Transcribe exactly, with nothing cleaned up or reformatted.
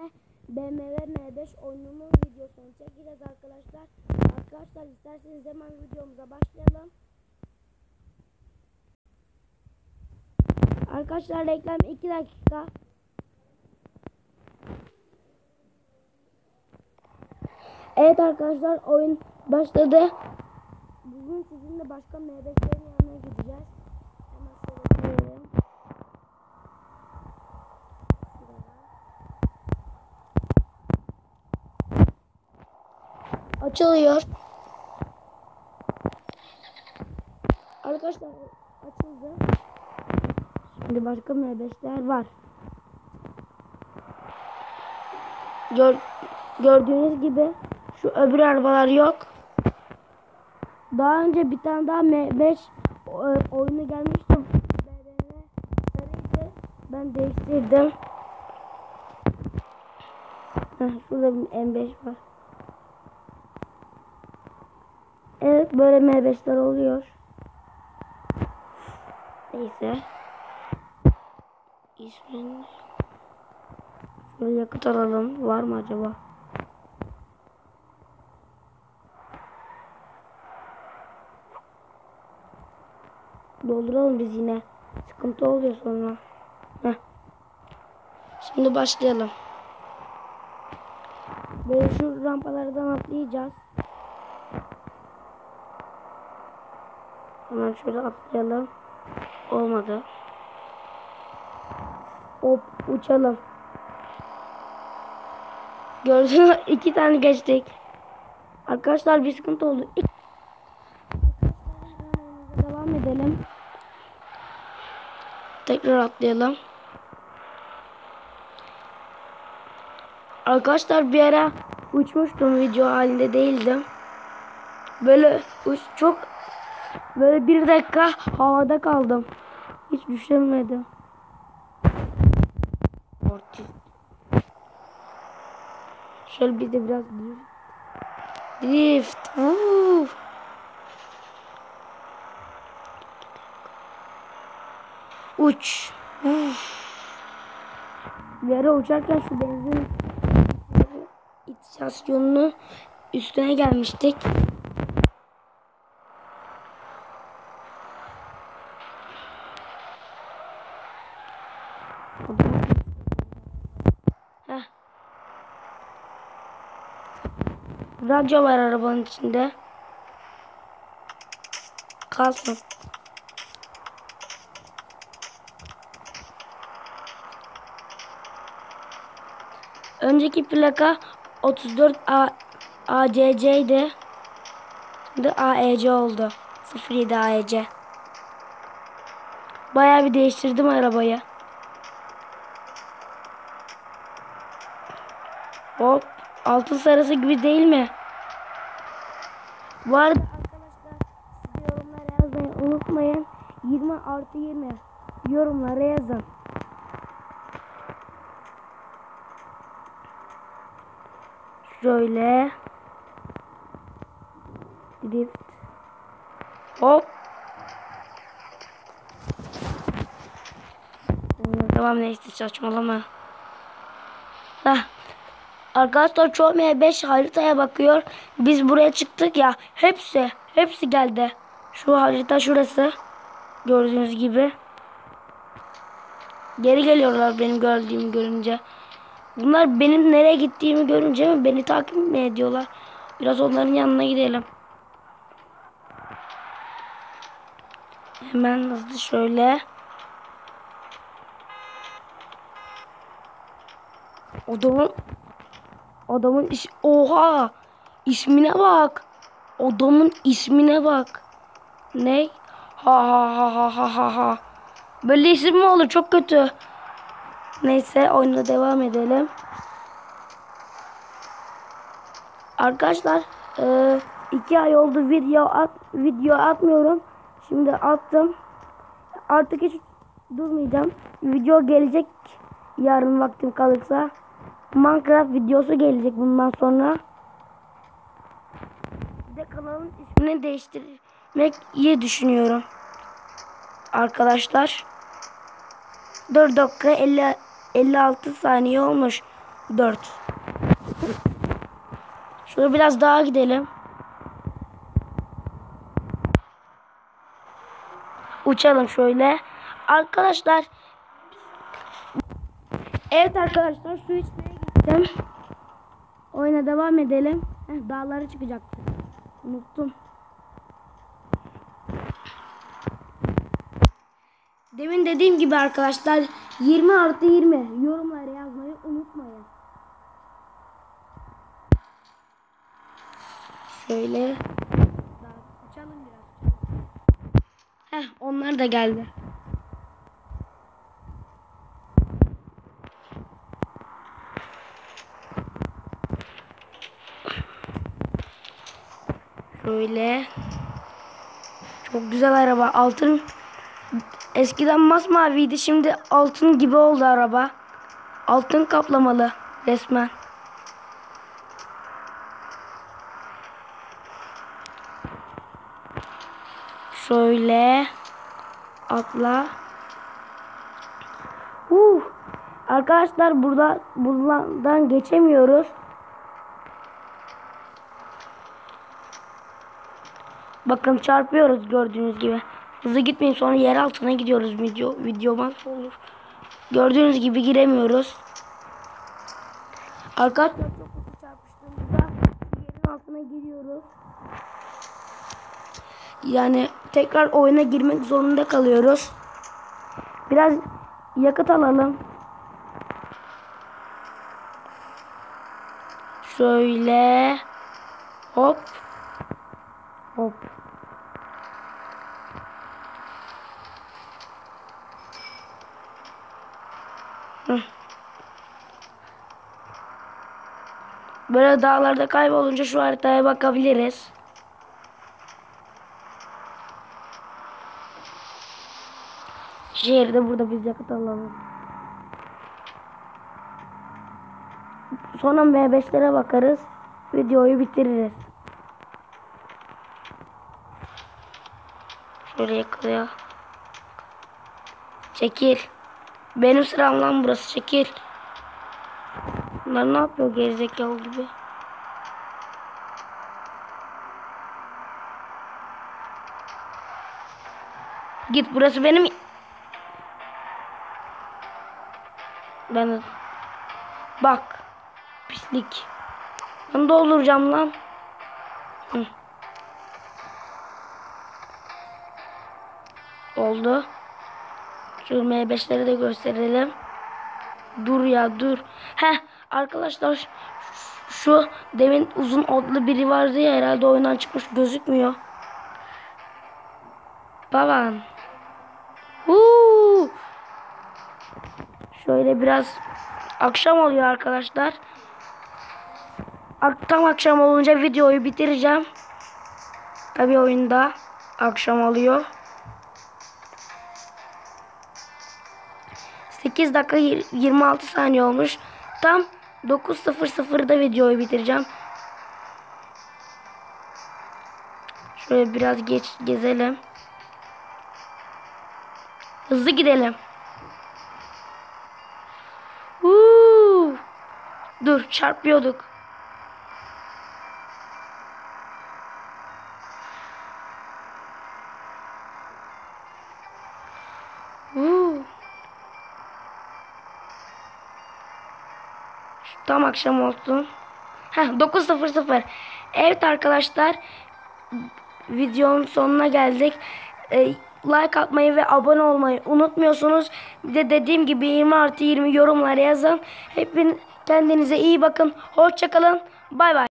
B M W M beş oyununun videosunu çekeceğiz arkadaşlar. Arkadaşlar isterseniz hemen videomuza başlayalım. Arkadaşlar reklam iki dakika. Evet arkadaşlar, oyun başladı. Bugün sizinle başka M beşlerin yanına gideceğiz. Hemen şöyle koyalım. Açılıyor. Arkadaşlar açıldı. Şimdi başka M beşler var. Gör, gördüğünüz gibi şu öbür arabalar yok. Daha önce bir tane daha M beş oyunu gelmişti. B M W sarıydı. Ben değiştirdim. Heh, şurada bir M beş var. Evet, böyle M beşler oluyor. Neyse. İsmini şöyle yakıt alalım. Var mı acaba? Dolduralım biz yine. Sıkıntı oluyor sonra. Heh. Şimdi başlayalım. Böyle şu rampalardan atlayacağız. Hemen şöyle atlayalım. Olmadı. Hop, uçalım. Gördünüz mü? İki tane geçtik. Arkadaşlar bir sıkıntı oldu. Arkadaşlar devam edelim. Tekrar atlayalım. Arkadaşlar bir ara uçmuştum, video halinde değildim. Böyle uç, çok böyle bir dakika havada kaldım. Hiç düşemedim. Şöyle bir de biraz drift. Drift. Oo. Uç. Uf. Bir ara uçarken şu benzin istasyonunun üstüne gelmiştik. Heh. Radyo var arabanın içinde. Kalsın. Önceki plaka otuz dört A C C idi. Şimdi A E C oldu. sıfır yedi A E C. Bayağı bir değiştirdim arabayı. Hop. Altın sarısı gibi değil mi? Bu arada arkadaşlar, siz yorumlara yazmayı unutmayın. yirmi artı yirmi yorumlara yazın. Şöyle. Drift. Hop. Tamam, neyse, saçmalama. Heh. Arkadaşlar çoğu M beş haritaya bakıyor. Biz buraya çıktık ya. Hepsi. Hepsi geldi. Şu harita şurası. Gördüğünüz gibi. Geri geliyorlar benim gördüğümü görünce. Bunlar benim nereye gittiğimi görünce mi beni takip mi ediyorlar? Biraz onların yanına gidelim. Hemen hızlı şöyle. Adamın Adamın iş oha, ismine bak. Adamın ismine bak. Ne? Ha ha ha ha ha ha ha. Böyle isim mi olur? Çok kötü. Neyse, oyuna devam edelim. Arkadaşlar e, iki ay oldu video at video atmıyorum. Şimdi attım. Artık hiç durmayacağım. Video gelecek yarın vaktim kalırsa. Minecraft videosu gelecek bundan sonra. Bir de kanalın ismini değiştirmek iyi düşünüyorum. Arkadaşlar dört dakika elli, elli altı saniye olmuş. dört. Şöyle biraz daha gidelim. Uçalım şöyle. Arkadaşlar. Evet arkadaşlar, su içmeye gittim. Oyuna devam edelim. Heh, dağlara çıkacaktı. Unuttum. Demin dediğim gibi arkadaşlar, yirmi artı yirmi yorumlara yazmayı unutmayın. Şöyle açalım biraz. Heh, onlar da geldi. Şöyle. Çok güzel araba. Altın. Eskiden masmaviydi. Şimdi altın gibi oldu araba. Altın kaplamalı. Resmen. Şöyle. Atla. Uh. Arkadaşlar burada buradan geçemiyoruz. Bakın çarpıyoruz gördüğünüz gibi. Hızlı gitmeyin, sonra yer altına gidiyoruz. Video video mahvolur. Gördüğünüz gibi giremiyoruz. Arkadaşlar çok hızlı çarpıştığımızda yerin altına giriyoruz. Yani tekrar oyuna girmek zorunda kalıyoruz. Biraz yakıt alalım. Şöyle hop hop. Hı. Böyle dağlarda kaybolunca şu haritaya bakabiliriz. Şehirde burada biz yakıt alalım. Sonra M beşlere bakarız. Videoyu bitiririz. Şöyle yakalıyor. Çekil. Benim sıram lan burası, çekil. Bunlar ne yapıyor gerizekalı gibi. Git, burası benim. Ben bak. Pislik. Ben dolduracağım lan. Hı. Oldu. Şu M beşleri de gösterelim. Dur ya dur. Heh arkadaşlar, şu demin uzun odlu biri vardı ya, herhalde oyundan çıkmış, gözükmüyor. Baban. Huu. Şöyle biraz akşam oluyor arkadaşlar. Tam akşam olunca videoyu bitireceğim. Tabii oyunda akşam oluyor. sekiz dakika yirmi altı saniye olmuş. Tam dokuz sıfır sıfırda videoyu bitireceğim. Şöyle biraz geç gezelim. Hızlı gidelim. Uuu. Dur, çarpıyorduk. Uuu. Tam akşam olsun. Heh, dokuz sıfır sıfır. Evet arkadaşlar, videonun sonuna geldik. Ee, like atmayı ve abone olmayı unutmuyorsunuz. Bir de dediğim gibi yirmi artı yirmi yorumlara yazın. Hepiniz kendinize iyi bakın. Hoşça kalın. Bay bay.